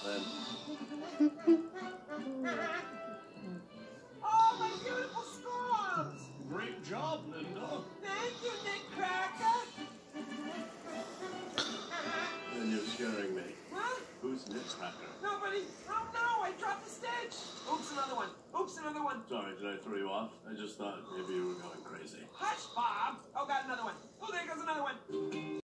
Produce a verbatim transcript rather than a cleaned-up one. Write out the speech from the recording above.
then. Oh, my beautiful squirrels! Great job, Linda. Thank you, nutcracker. And you're scaring me. What? Who's nutcracker? Nobody. Oh no, I dropped the stick. Oops, another one. Oops, another one. Sorry, did I throw you off? I just thought maybe you were going crazy. Hush, Bob. Oh, got another one. Oh, there goes another one.